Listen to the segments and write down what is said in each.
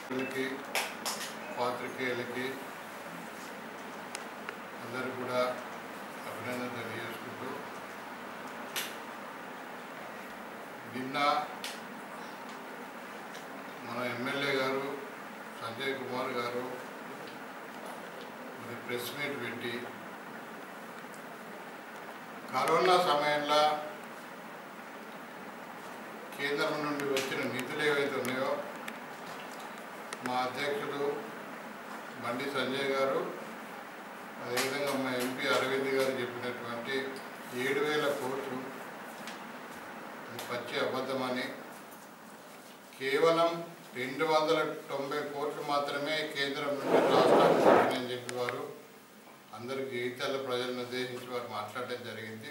అందరికీ పాత్రికేయులకి అందరూ కూడా అభినందన తెలియజేసుకుంటూ నిన్న మన ఎమ్మెల్యే గారు సంజయ్ కుమార్ గారు మరి ప్రెస్ మీట్ పెట్టి కరోనా సమయంలో కేంద్రం నుండి వచ్చిన నిధులు ఏవైతే ఉన్నాయో మా అధ్యక్షుడు బండి సంజయ్ గారు అదేవిధంగా మా ఎంపీ అరవింద్ గారు చెప్పినటువంటి 7,000 కోట్లు అది పచ్చి అబద్ధమని కేవలం 290 కోట్లు మాత్రమే కేంద్రం నుండి రాష్ట్రానికి వచ్చినాయని చెప్పి వారు అందరికీ జగిత్యాల ప్రజలను ఉద్దేశించి వారు మాట్లాడడం జరిగింది.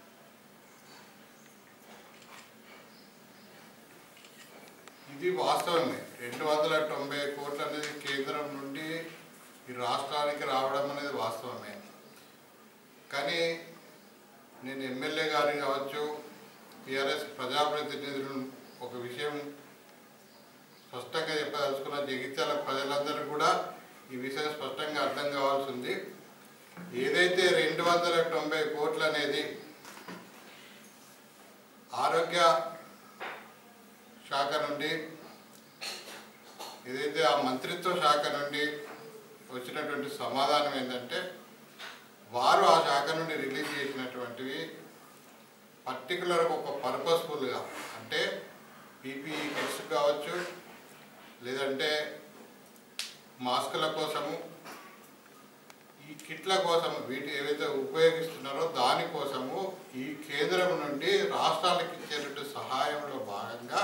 ఇది వాస్తవమే. 290 కోట్లు అనేది కేంద్రం నుండి ఈ రాష్ట్రానికి రావడం అనేది వాస్తవమే. కానీ నేను ఎమ్మెల్యే గారిని కావచ్చు, టీఆర్ఎస్ ప్రజాప్రతినిధులను ఒక విషయం స్పష్టంగా చెప్పదలుచుకున్న జగిత్యాల ప్రజలందరూ కూడా ఈ విషయం స్పష్టంగా అర్థం కావాల్సి ఉంది. ఏదైతే 290 కోట్లు అనేది ఆరోగ్య శాఖ నుండి ఏదైతే ఆ మంత్రిత్వ శాఖ నుండి వచ్చినటువంటి సమాధానం ఏంటంటే వారు ఆ శాఖ నుండి రిలీజ్ చేసినటువంటివి పర్టికులర్గా ఒక పర్పస్ఫుల్గా అంటే పీపీఈ కిట్స్ కావచ్చు, లేదంటే మాస్కుల కోసము, ఈ కిట్ల కోసము, వీటి ఏవైతే ఉపయోగిస్తున్నారో దానికోసము ఈ కేంద్రం నుండి రాష్ట్రాలకు ఇచ్చేటువంటి సహాయంలో భాగంగా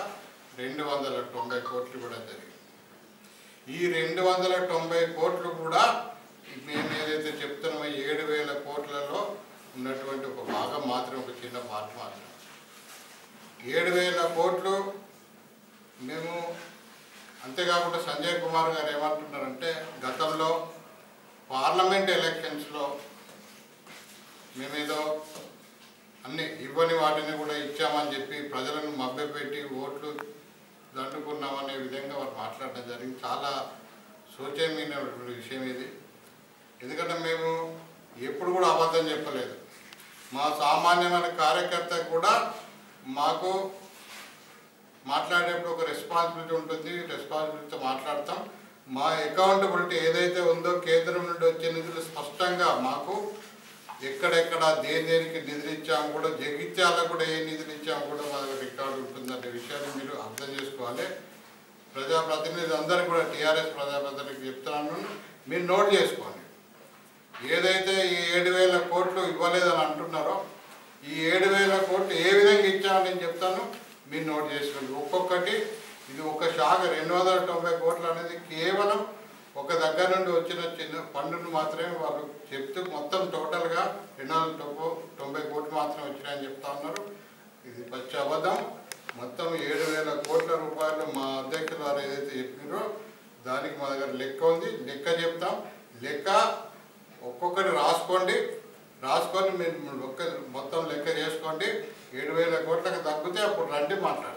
290 కోట్లు కూడా జరిగింది. ఈ 290 కోట్లు కూడా మేము ఏదైతే చెప్తున్నామో 7,000 కోట్లలో ఉన్నటువంటి ఒక భాగం మాత్రం, ఒక చిన్న పార్ట్ మాత్రం. 7,000 కోట్లు మేము అంతేకాకుండా సంజయ్ కుమార్ గారు ఏమంటున్నారంటే గతంలో పార్లమెంట్ ఎలక్షన్స్లో మేమేదో అన్ని ఇవ్వని వాటిని కూడా ఇచ్చామని చెప్పి ప్రజలను మభ్యపెట్టి ఓట్లు దండుకున్నామనే విధంగా వారు మాట్లాడడం జరిగింది. చాలా శోచనీయమైనటువంటి విషయం ఇది. ఎందుకంటే మేము ఎప్పుడు కూడా అబద్ధం చెప్పలేదు. మా సామాన్యమైన కార్యకర్త కూడా మాకు మాట్లాడేప్పుడు ఒక రెస్పాన్సిబిలిటీ ఉంటుంది. రెస్పాన్సిబిలిటీతో మాట్లాడతాం. మా అకౌంటబిలిటీ ఏదైతే ఉందో కేంద్రం నుండి వచ్చే నిధులు స్పష్టంగా మాకు ఎక్కడెక్కడ దేనికి నిధులు ఇచ్చాము కూడా, జగిత్యాలకు కూడా ఏ నిధులు ఇచ్చాము కూడా మా రికార్డు ఉంటుందనే విషయాన్ని మీరు అర్థం చేసుకోవాలి. ప్రజాప్రతినిధులు అందరూ కూడా టీఆర్ఎస్ ప్రజాప్రతినిధులకు చెప్తున్నాను, మీరు నోట్ చేసుకోండి. ఏదైతే ఈ 7,000 కోట్లు ఇవ్వలేదని అంటున్నారో ఈ 7,000 కోట్లు ఏ విధంగా ఇచ్చామని నేను చెప్తాను, మీరు నోట్ చేసుకోండి. ఒక్కొక్కటి ఇది ఒక శాఖ 290 కోట్లు అనేది కేవలం ఒక దగ్గర నుండి వచ్చిన చిన్న ఫండ్ను మాత్రమే వాళ్ళు చెప్తూ మొత్తం టోటల్గా 290 కోట్లు మాత్రమే వచ్చినాయని చెప్తా ఉన్నారు. ఇది పచ్చి అబద్ధం. మొత్తం 7,000 కోట్ల రూపాయలు మా అధ్యక్షులు వారు ఏదైతే చెప్పారో దానికి మా దగ్గర లెక్క ఉంది. లెక్క చెప్తాం. లెక్క ఒక్కొక్కటి రాసుకొని మీరు మొత్తం లెక్క చేసుకోండి. 7,000 కోట్లకు తగ్గితే అప్పుడు రండి మాట్లాడదాం.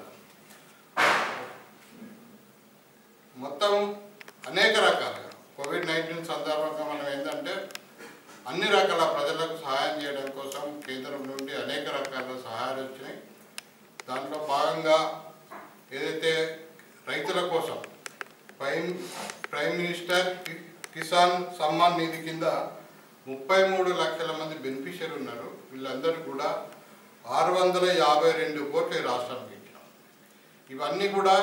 మొత్తం అనేక రకాలుగా కోవిడ్-19 సందర్భంగా మనం ఏంటంటే అన్ని రకాల ప్రజలకు సహాయం చేయడం కోసం కేంద్రం నుండి అనేక రకాల సహాయాలు వచ్చినాయి. దాంట్లో భాగంగా ఏదైతే రైతుల కోసం ప్రైమ్ మినిస్టర్ కిసాన్ సమ్మాన్ నిధి కింద 33 లక్షల మంది బెనిఫిషియరీ ఉన్నారు. వీళ్ళందరూ కూడా 652 కోట్లు రాష్ట్రానికి ఇచ్చినాం. ఇవన్నీ కూడా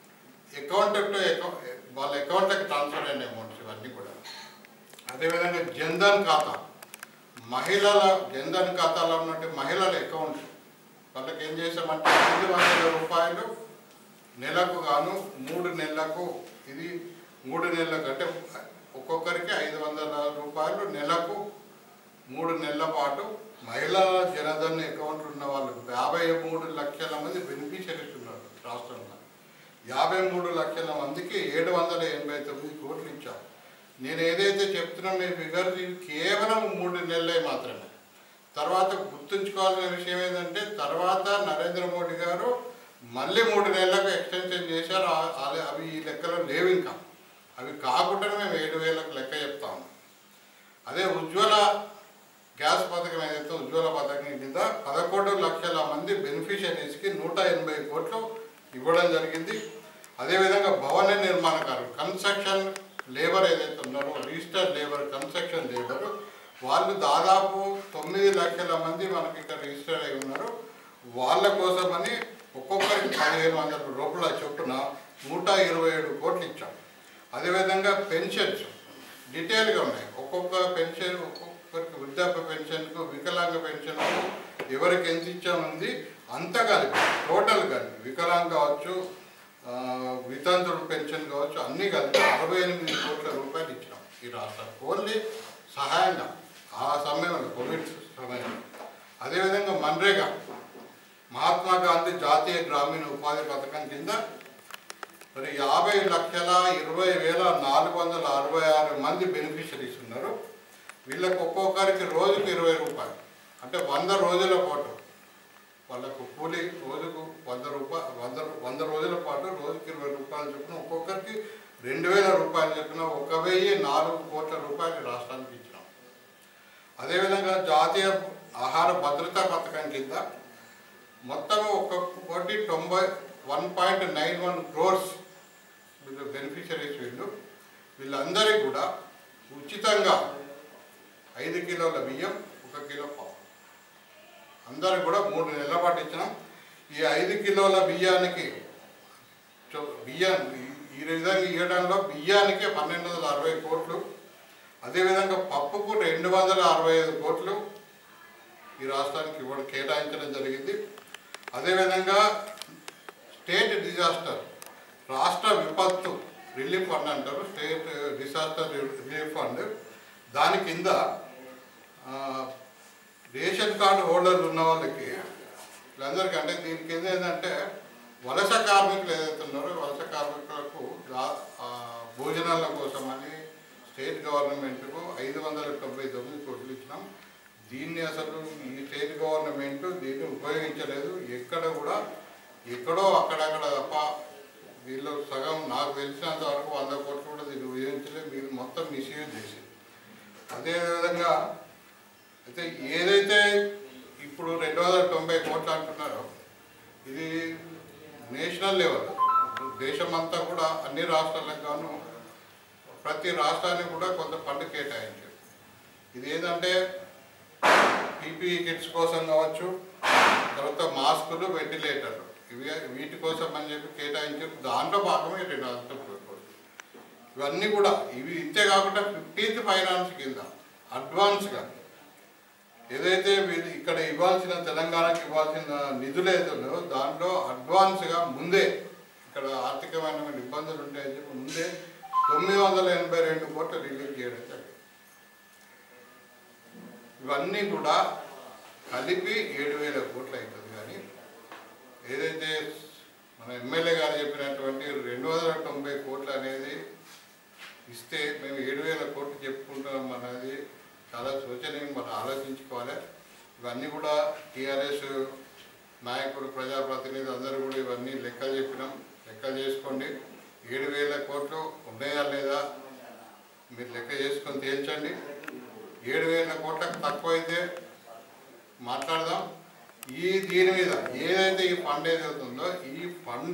వాళ్ళ అకౌంట్లకు ట్రాన్స్ఫర్ అయిన అమౌంట్స్ ఇవన్నీ కూడా. అదేవిధంగా జన్ధన్ ఖాతా, మహిళల జన్ధన్ ఖాతాలో ఉన్నట్టు మహిళల అకౌంట్స్ వాళ్ళకి ఏం చేసామంటే 500 రూపాయలు నెలకు గాను 3 నెలలకు, ఇది 3 నెలలకు అంటే ఒక్కొక్కరికి 500 రూపాయలు నెలకు 3 నెలల పాటు మహిళల జనధన్ అకౌంట్లు ఉన్న వాళ్ళు 53 లక్షల మంది బెనిఫిషరీస్ ఉన్నారు రాష్ట్రంలో. 53 లక్షల మందికి 789 కోట్లు ఇచ్చాం. నేను ఏదైతే చెప్తున్నా మీ ఫిగర్ కేవలం 3 నెలలే మాత్రమే. తర్వాత గుర్తుంచుకోవాల్సిన విషయం ఏంటంటే తర్వాత నరేంద్ర మోడీ గారు మళ్ళీ 3 నెలలకు ఎక్స్టెన్షన్ చేశారు. అవి ఈ లెక్కలో లేవు. ఇంకా అవి కాకుండా మేము 7,000కు లెక్క చెప్తాము. అదే ఉజ్వల గ్యాస్ పథకం ఏదైతే ఉజ్వల పథకం కింద 11 లక్షల మంది బెనిఫిషరీస్కి 180 కోట్లు ఇవ్వడం జరిగింది. అదేవిధంగా భవన నిర్మాణకారులు కన్స్ట్రక్షన్ లేబర్ ఏదైతే ఉన్నారో రిజిస్టర్డ్ లేబర్ కన్స్ట్రక్షన్ లేబర్ వాళ్ళు దాదాపు 9 లక్షల మంది మనకి ఇక్కడ రిజిస్టర్ అయి ఉన్నారు. వాళ్ళ కోసమని ఒక్కొక్కరికి 1,500 రూపాయల చొప్పున 127 కోట్లు ఇచ్చాం. అదేవిధంగా పెన్షన్స్ డీటెయిల్గా ఉన్నాయి. ఒక్కొక్క పెన్షన్ ఒక్కొక్కరికి వృద్ధాప్య పెన్షన్కు వికలాంగ పెన్షన్కు ఎవరికి ఎంత ఇచ్చాముంది అంత కలిపి టోటల్ కలిపి వికలాంగ కావచ్చు వితంతుడు పెన్షన్ కావచ్చు అన్నీ కలిపి 68 కోట్ల రూపాయలు ఇచ్చినాం ఈ రాష్ట్రానికి ఓన్లీ సహాయంగా ఆ సమయంలో కోవిడ్ సమయంలో. అదేవిధంగా మన్రేగా మహాత్మా గాంధీ జాతీయ గ్రామీణ ఉపాధి పథకం కింద మరి 50,20,466 మంది బెనిఫిషరీస్ ఉన్నారు. వీళ్ళకు ఒక్కొక్కరికి రోజుకు 20 రూపాయలు అంటే 100 రోజుల పాటు వాళ్ళకు కూలి రోజుకు 100 రోజుల పాటు రోజుకి 20 రూపాయలు చొప్పున ఒక్కొక్కరికి 2,000 రూపాయలు చొప్పున 1,004 కోట్ల రూపాయలు రాష్ట్రానికి ఇచ్చినాం. అదేవిధంగా జాతీయ ఆహార భద్రతా పథకం కింద మొత్తం 191.91 crores వీళ్ళు బెనిఫిషరీస్ వీళ్ళందరికీ కూడా ఉచితంగా 5 కిలోల బియ్యం 1 కిలో పప్పు అందరికి కూడా 3 నెలల పాటు ఇచ్చినాం. ఈ 5 కిలోల బియ్యానికి ఈ విధంగా ఇవ్వడంలో బియ్యానికి 1,260 కోట్లు అదేవిధంగా పప్పుకు 265 కోట్లు ఈ రాష్ట్రానికి కేటాయించడం జరిగింది. అదేవిధంగా స్టేట్ డిజాస్టర్ రాష్ట్ర విపత్తు రిలీఫ్ ఫండ్ అంటారు స్టేట్ డిజాస్టర్ రిలీఫ్ ఫండ్ దాని కింద రేషన్ కార్డు హోల్డర్లు ఉన్న వాళ్ళకి వీళ్ళందరికీ అంటే దీని కింద ఏంటంటే వలస కార్మికులు ఏదైతే ఉన్నారో వలస కార్మికులకు భోజనాల కోసమని స్టేట్ గవర్నమెంట్కు 599 కోట్లు ఇచ్చినాం. దీన్ని అసలు ఈ స్టేట్ గవర్నమెంట్ దీన్ని ఉపయోగించలేదు. ఎక్కడో అక్కడక్కడ తప్ప వీళ్ళు సగం నాకు తెలిసినంత వరకు 100 కోట్లు కూడా దీన్ని ఉపయోగించలేదు. మీరు మొత్తం మిస్యూజ్ చేసింది. అదేవిధంగా అయితే ఏదైతే ఇప్పుడు 290 కోట్లు అంటున్నారో ఇది నేషనల్ లెవెల్ దేశమంతా కూడా అన్ని రాష్ట్రాలకు గాను ప్రతి రాష్ట్రానికి కూడా కొంత ఫండ్ కేటాయించారు. ఇది ఏంటంటే పీపీఈ కిట్స్ కోసం కావచ్చు తర్వాత మాస్కులు వెంటిలేటర్లు వీటి కోసం అని చెప్పి కేటాయించారు. దాంట్లో భాగమే 290 కోట్లు. ఇవన్నీ కూడా ఇవి ఇంతే కాకుండా 15th ఫైనాన్స్ కింద అడ్వాన్స్గా ఏదైతే ఇక్కడ ఇవ్వాల్సిన తెలంగాణకి ఇవ్వాల్సిన నిధులు ఏదో దాంట్లో అడ్వాన్స్గా ముందే ఇక్కడ ఆర్థికమైన ఇబ్బందులు ఉంటాయని చెప్పి ముందే 982 కోట్లు రిలీజ్ చేయడం జరిగింది. ఇవన్నీ కూడా కలిపి 7,000 కోట్లు అవుతుంది. కానీ ఏదైతే మన ఎమ్మెల్యే గారు చెప్పినటువంటి 290 కోట్లు అనేది ఇస్తే మేము 7,000 కోట్లు చెప్పుకుంటున్నాం అనేది చాలా శోచనీయం. మనం ఆలోచించుకోవాలి. ఇవన్నీ కూడా టీఆర్ఎస్ నాయకుడు ప్రజాప్రతినిధి అందరూ కూడా ఇవన్నీ లెక్కలు చెప్పినాం. లెక్కలు చేసుకోండి. 7,000 కోట్లు ఉన్నాయా లేదా మీరు లెక్క చేసుకొని తేల్చండి. 7,000 కోట్లకు తక్కువైతే మాట్లాడదాం. దీని మీద ఏదైతే ఈ ఫండ్ ఏదవుతుందో ఈ ఫండ్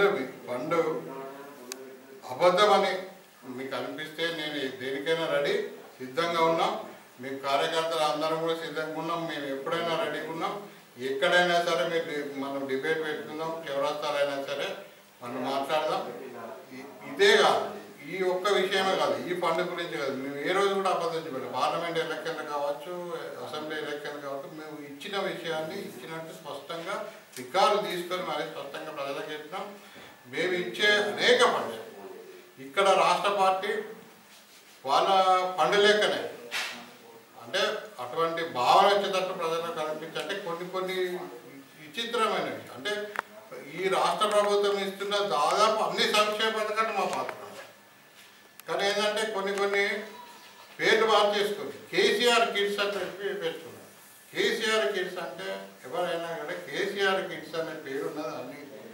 అబద్ధమని మీకు అనిపిస్తే నేను దేనికైనా రెడీ సిద్ధంగా ఉన్నాం. మేము కార్యకర్తలు అందరం కూడా సిద్ధంగా ఉన్నాం. మేము ఎప్పుడైనా రెడీగా ఉన్నాం. ఎక్కడైనా సరే మనం డిబేట్ పెట్టుకుందాం. చౌరస్తాలైనా సరే మనం మాట్లాడదాం. ఇదే కాదు ఈ ఒక్క విషయమే కాదు ఈ ఫండ్ గురించి కాదు. మేము ఏ రోజు కూడా అబద్ధం చెప్పాలి. పార్లమెంట్ ఎలక్షన్లు కావచ్చు అసెంబ్లీ ఎలక్షన్లు కావచ్చు మేము ఇచ్చిన విషయాన్ని ఇచ్చినట్టు స్పష్టంగా రికార్డు తీసుకొని మరి స్పష్టంగా ప్రజలకు చెప్పినాం. మేము ఇచ్చే అనేక ఫండ్స్ ఇక్కడ రాష్ట్ర పార్టీ వాళ్ళ ఫండ్ లెక్కనే అంటే అటువంటి భావన వచ్చేటట్టు ప్రజలకు కనిపించంటే కొన్ని విచిత్రమైనవి అంటే ఈ రాష్ట్ర ప్రభుత్వం ఇస్తున్న దాదాపు అన్ని సంక్షేమ పథకాలు మా పాత్ర. కానీ ఏంటంటే కొన్ని పేర్లు మార్చేసుకుంది. కేసీఆర్ కిడ్స్ అని పెట్టుకున్నారు. కేసీఆర్ కిడ్స్ అంటే ఎవరైనా కానీ కేసీఆర్ కిడ్స్ అనే పేరు ఉన్నది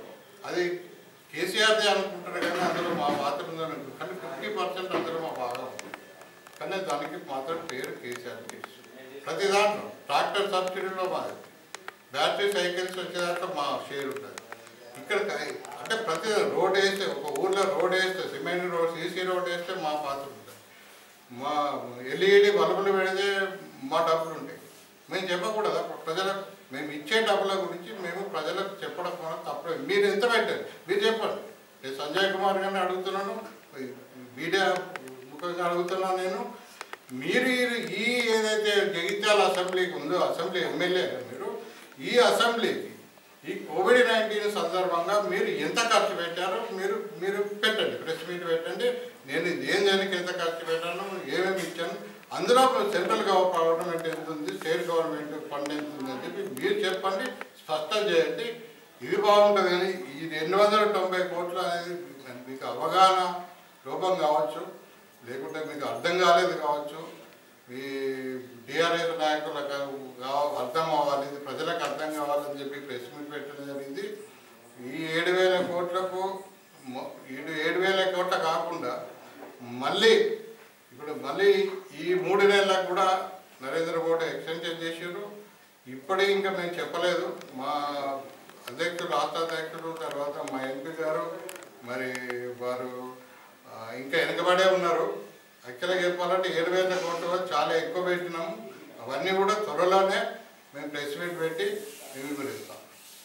అది కేసీఆర్దే అనుకుంటారు కానీ అందులో మా పాత్ర ఉందని కానీ 50% అందులో మా భాగం ఉంది. కానీ దానికి మాత్రం పేరు కేసీఆర్ కేసు. ప్రతి దాంట్లో ట్రాక్టర్ సబ్సిడీలో మాది, బ్యాటరీ సైకిల్స్ వచ్చేదాకా మా షేర్ ఉంటుంది. ఇక్కడ అంటే ప్రతి రోడ్ వేస్తే, ఒక ఊర్లో రోడ్ వేస్తే, సిమెంట్ రోడ్, సీసీ రోడ్ వేస్తే మా పాత్ర ఉంటుంది. మా ఎల్ఈడి బల్బులు పెడితే మా డబ్బులు ఉంటాయి. మేము చెప్పకూడదా ప్రజలకు? మేము ఇచ్చే డబ్బుల గురించి మేము ప్రజలకు చెప్పడం కూడా తప్పలేదు. మీరు ఎంత పెట్టారు మీరు చెప్పండి. నేను సంజయ్ కుమార్ గారిని అడుగుతున్నాను, మీడియా ముఖ్యంగా అడుగుతున్నాను నేను. మీరు ఈ ఏదైతే జగిత్యాల అసెంబ్లీకి ఉందో, అసెంబ్లీ ఎమ్మెల్యే మీరు, ఈ అసెంబ్లీకి ఈ కోవిడ్-19 సందర్భంగా మీరు ఎంత ఖర్చు పెట్టారో మీరు మీరు పెట్టండి, ప్రెస్ మీట్ పెట్టండి. నేను దేనికి ఎంత ఖర్చు పెట్టాను, ఏమేమి ఇచ్చాను, అందులో సెంట్రల్ గవర్నమెంట్ ఎంత ఉంది, స్టేట్ గవర్నమెంట్ ఫండ్ ఎంత ఉంది అని చెప్పి మీరు చెప్పండి, స్పష్టం చేయండి. ఇది బాగుంటుంది. కానీ ఈ 290 కోట్లు అనేది మీకు అవగాహన లోపం కావచ్చు, లేకుంటే మీకు అర్థం కాలేదు కావచ్చు, మీ టీఆర్ఎస్ నాయకులకు అర్థం అవ్వాలి, ప్రజలకు అర్థం కావాలని చెప్పి ప్రెస్ మీట్ పెట్టడం జరిగింది. ఈ 7,000 కోట్లకు 7,000 కోట్ల కాకుండా మళ్ళీ ఇప్పుడు మళ్ళీ ఈ 3 నెలలకు కూడా నరేంద్ర మోడీ ఎక్స్టెన్షన్ చేసారు. ఇప్పటికీ ఇంకా మేము చెప్పలేదు. మా అధ్యక్షులు, రాష్ట్ర అధ్యక్షులు, తర్వాత మా ఎంపీ గారు మరి వారు ఇంకా వెనకబడే ఉన్నారు. యాక్చువల్గా చెప్పాలంటే 7,000 కోట్లు చాలా ఎక్కువ పెట్టినాము. అవన్నీ కూడా త్వరలోనే మేము ప్రెస్ మీట్ పెట్టి వివరిస్తాం.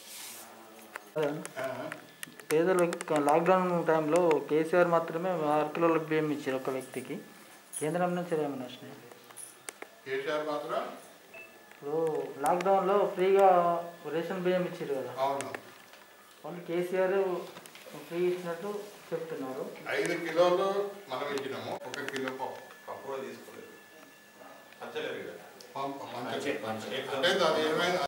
పేదలకు లాక్డౌన్ టైంలో కేసీఆర్ మాత్రమే 6 కిలోల బియ్యం ఇచ్చారు ఒక వ్యక్తికి. కేంద్రం నుంచి ఏమైనా వచ్చినాయి? కేసీఆర్ మాత్రం ఇప్పుడు లాక్డౌన్లో ఫ్రీగా రేషన్ బియ్యం ఇచ్చారు కదా. అవును, వాళ్ళు కేసీఆర్ ఫ్రీ ఇచ్చినట్టు చెప్తున్నారు. 5 కిలోలు మనం ఇచ్చినాము. 1 కిలో పప్పు కూడా తీసుకోలేదు. అంటే అది ఏమైనా